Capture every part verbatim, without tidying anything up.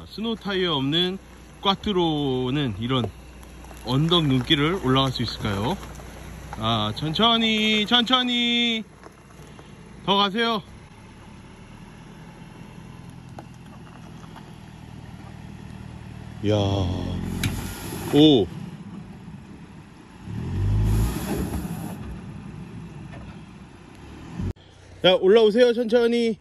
스노우 타이어 없는 꽈트로는 이런 언덕 눈길을 올라갈 수 있을까요? 아, 천천히 천천히 더 가세요. 이야, 오, 자, 올라오세요. 천천히.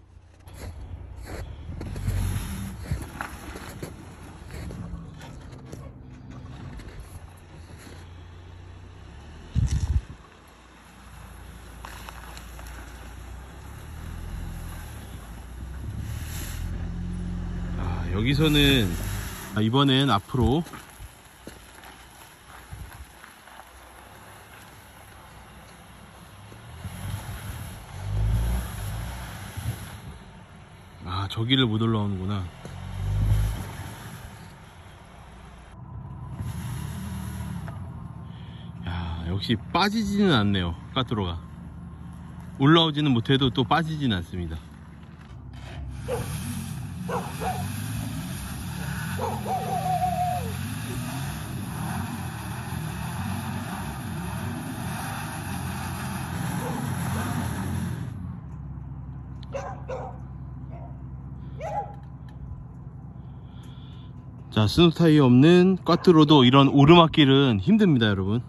아, 여기서는 아, 이번엔 앞으로 아, 저기를 못 올라오는구나. 야, 역시 빠지지는 않네요. 꽈트로가 올라오지는 못해도 또 빠지지는 않습니다. 자, 스노우 타이어 없는 꽈트로도 이런 오르막길은 힘듭니다, 여러분.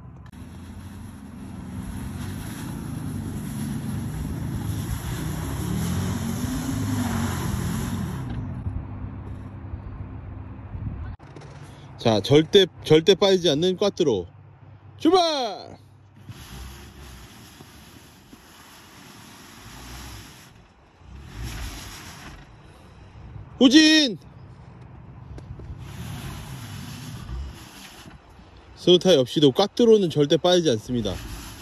자, 절대 절대 빠지지 않는 꽈트로 출발! 후진! 스노우 타이어 없이도 꽈트로는 절대 빠지지 않습니다.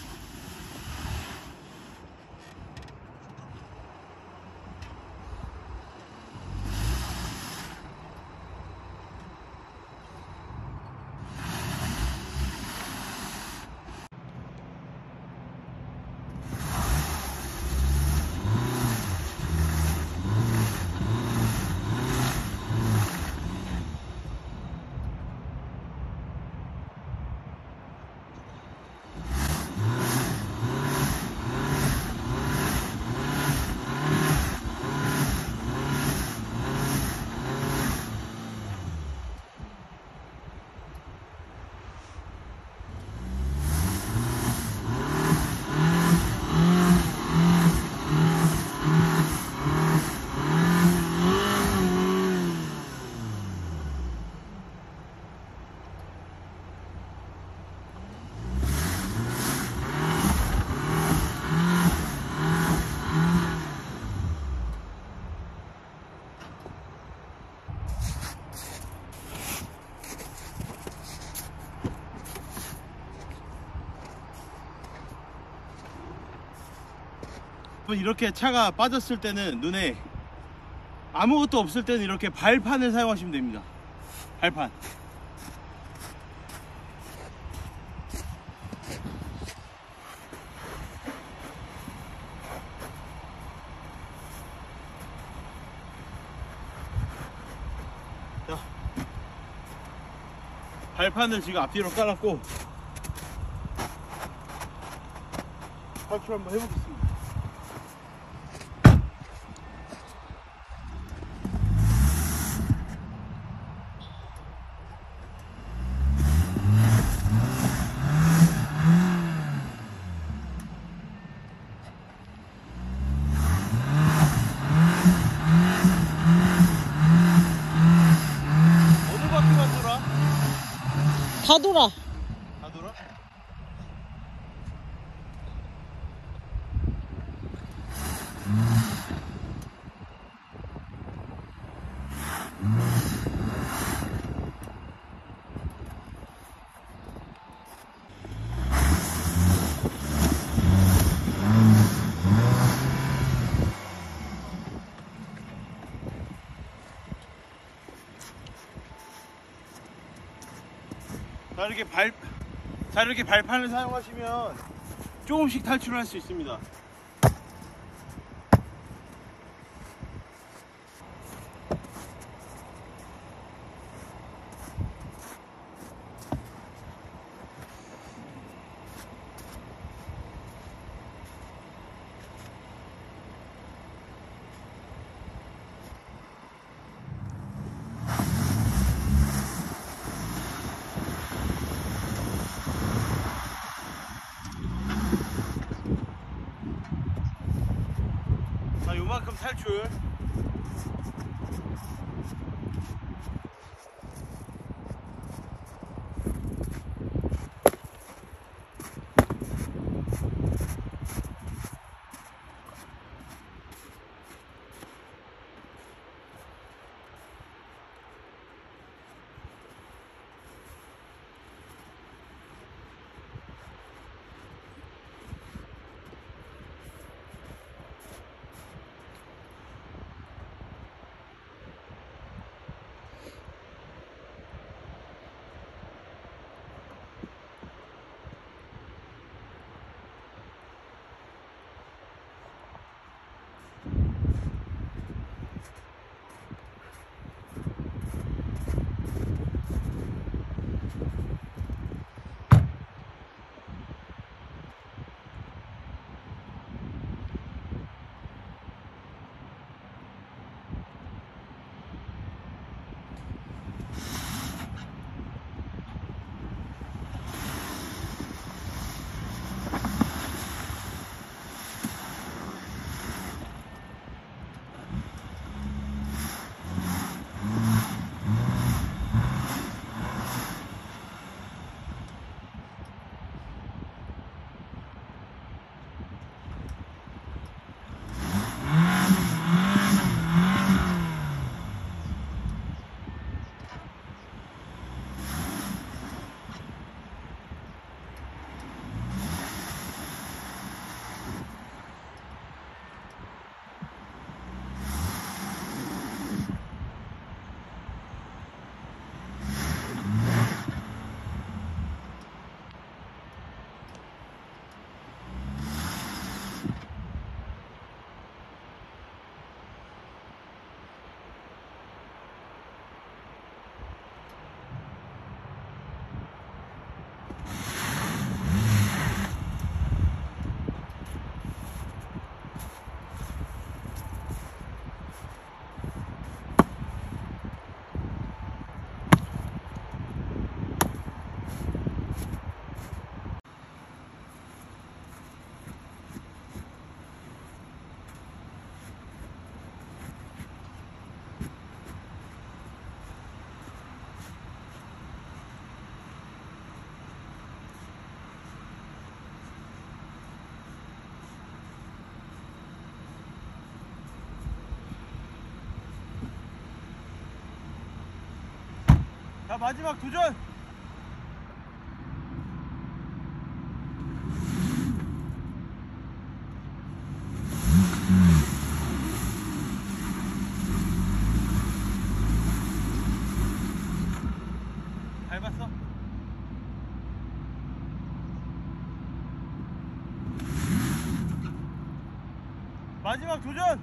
이렇게 차가 빠졌을 때는 눈에 아무것도 없을 때는 이렇게 발판을 사용하시면 됩니다. 발판. 자, 발판을 지금 앞뒤로 깔았고 탈출 한번 해보겠습니다. 다 돌아. 다 돌아? 자, 이렇게 발, 자, 이렇게 발판을 사용하시면 조금씩 탈출할 수 있습니다. 그만큼 탈출. 자, 마지막 도전! 밟았어? 마지막 도전!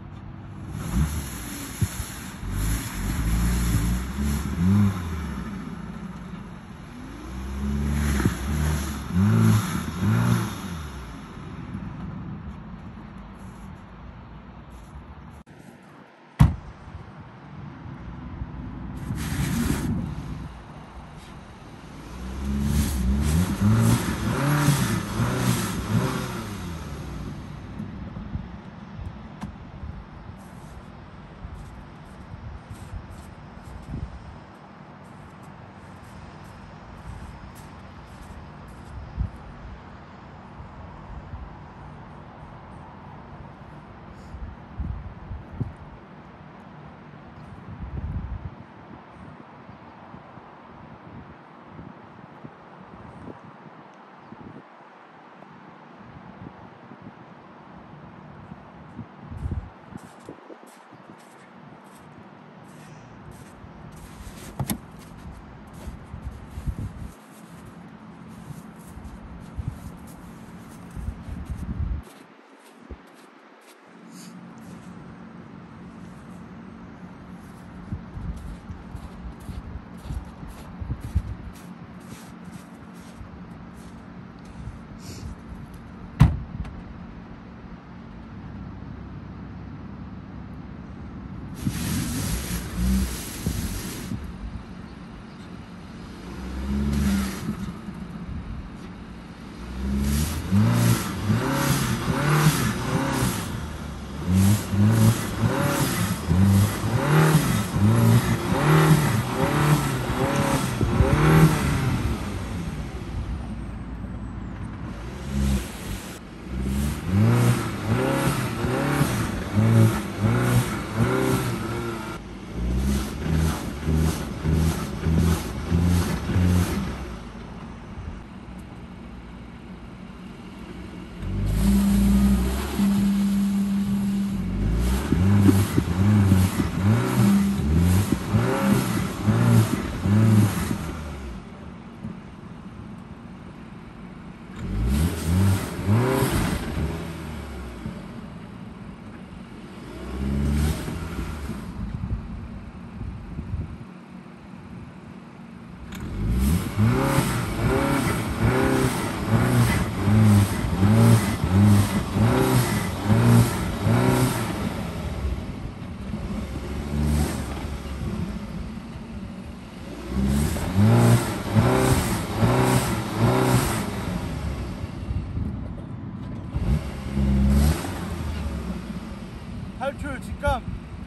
직감.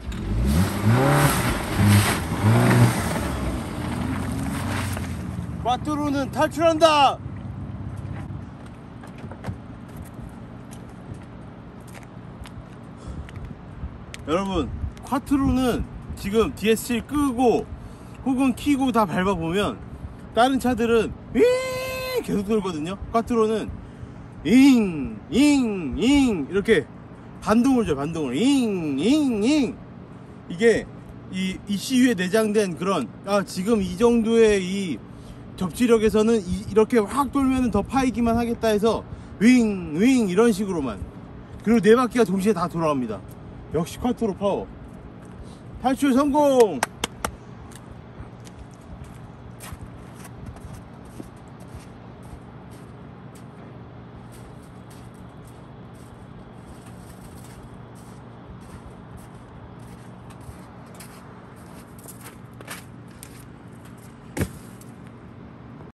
꽈트로는 탈출한다. 여러분, 쿼트로는 지금 디에스칠 끄고 혹은 키고 다 밟아보면 다른 차들은 윙 계속 돌거든요. 쿼트로는 잉, 잉, 잉 이렇게 반동을 줘요. 반동을 잉, 잉, 잉. 이게 이 이씨유에 내장된 그런, 아 지금 이 정도의 이 접지력에서는 이, 이렇게 확 돌면 더 파이기만 하겠다 해서 윙, 윙 이런 식으로만. 그리고 네 바퀴가 동시에 다 돌아갑니다. 역시 쿼트로 파워. 탈출 성공!